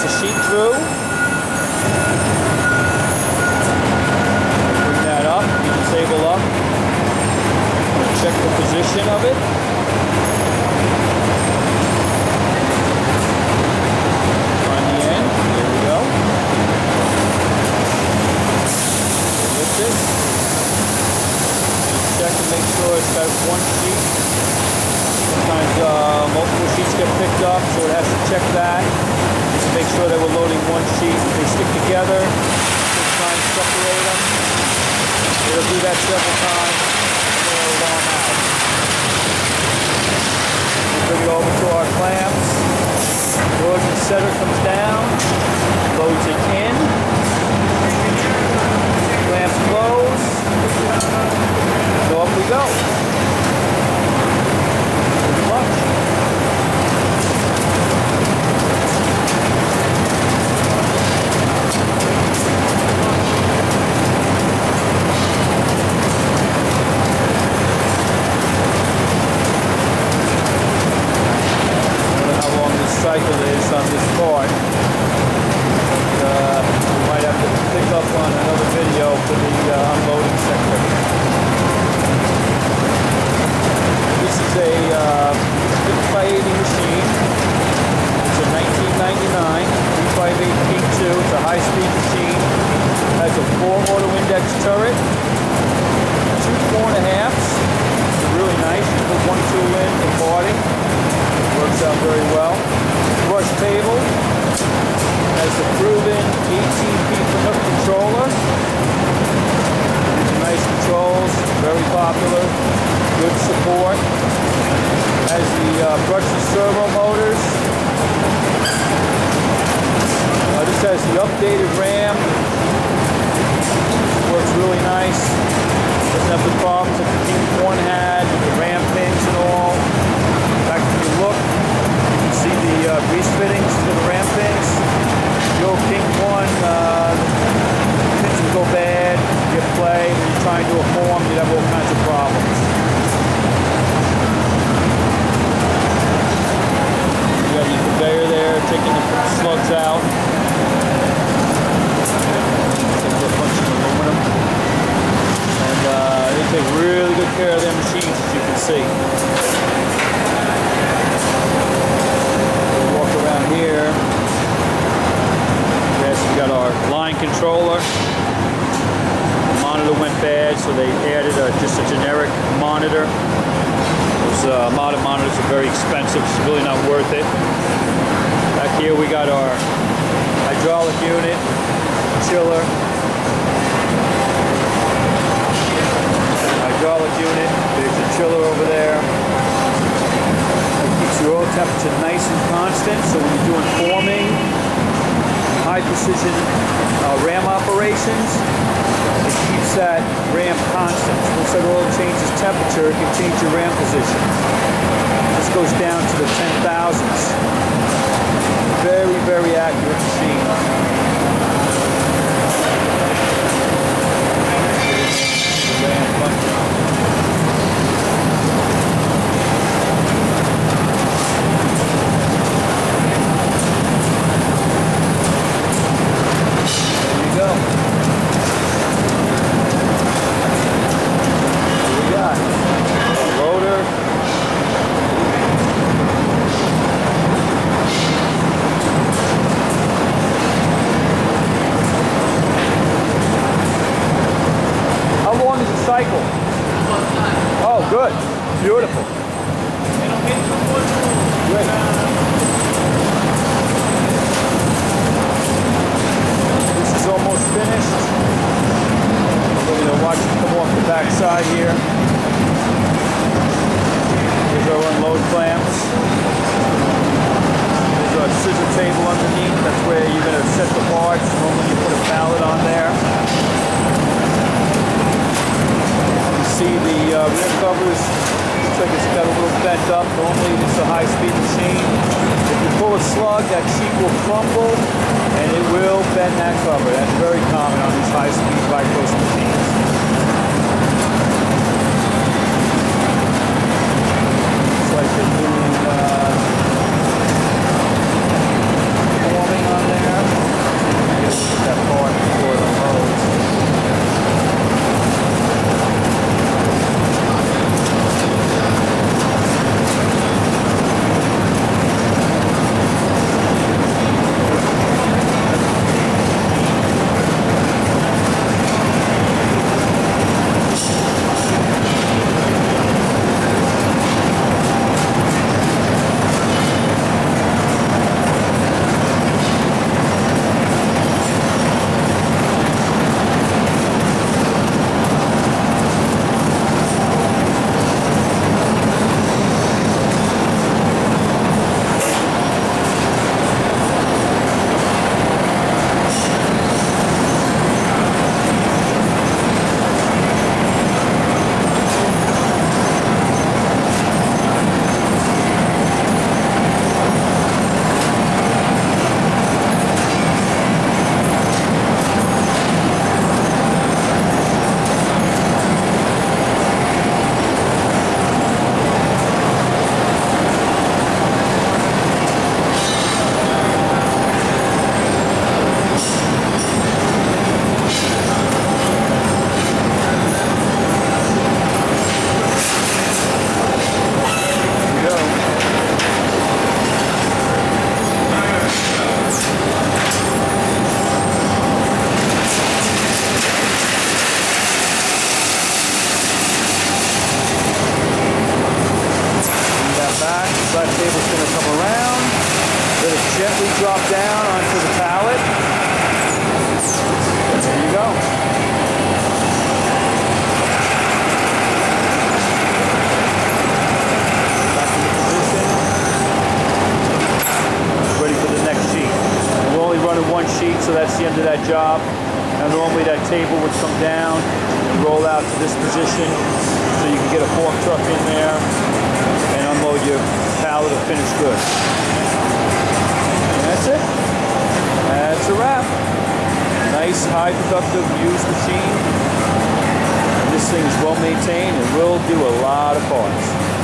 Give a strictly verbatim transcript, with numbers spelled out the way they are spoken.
the sheet through. Bring that up, keep the table up. Check the position of it. On the end, there we go. Lift it. Just check to make sure it's got one sheet. Sometimes uh, multiple sheets get picked up, so it has to check that. Just make sure that we're loading one sheet. If they stick together, just try and separate them. It'll do that several times. Nail it on out. We'll bring it over to our clamps. Torsion setter comes down, loads it in. Clamps close. So up we go. Good luck. Cycle is on this part. Uh, we might have to pick up on another video for the uh, unloading sector. This is a uh, six by eighty machine. It's a nineteen ninety-nine three by eight P two. It's a high-speed machine. It has a four auto index turret, two four and a halves. It's really nice. You put one tool in for parting. Works out very well. Brush table has the proven eighteen P Canuck controller. These are nice controls, very popular, good support. Has the uh, brushless servo motors. Uh, this has the updated RAM. Works really nice. Doesn't have the problems that the King one had with the RAM pins and all. In fact, if you look, see the uh, grease fittings for the RAM pins. The old King one, uh, the pins would go bad, you play, when you're trying to do a form, you'd have all kinds of problems. You got your conveyor there, taking the slugs out. Take a bunch of aluminum. And uh, they take really good care of their machines, as you can see. Here, yes, we got our line controller. The monitor went bad, so they added a, just a generic monitor. Those uh, modern monitors are very expensive. It's really not worth it. Back here, we got our hydraulic unit, chiller, hydraulic unit. There's a chiller over there. Keeps your oil temperature nice and constant, so when you're doing forming, high precision uh, RAM operations, it keeps that RAM constant. So once that oil changes temperature, it can change your RAM position. This goes down to the ten thousandths. Very, very accurate machine. The RAM function. Cycle. Oh, good. Beautiful. Great. This is almost finished. We're going to watch it come off the back side here. Here's our unload clamps. There's our scissor table underneath. That's where you're going to set the parts. Normally you put a pallet on there. See the uh, rear covers, looks like it's got a little bent up. Normally it's a high-speed machine. If you pull a slug, that sheet will crumble and it will bend that cover. That's very common on these high-speed Vicros machines. Looks like they're doing uh, forming on there. Flat table's going to come around. Let it gently drop down onto the pallet. There you go. Back into position. Ready for the next sheet. We're only running one sheet, so that's the end of that job. Now normally that table would come down and roll out to this position so you can get a fork truck in there and unload your pallet of finished goods. And that's it. That's a wrap. Nice, high productive used machine. And this thing is well maintained and will do a lot of parts.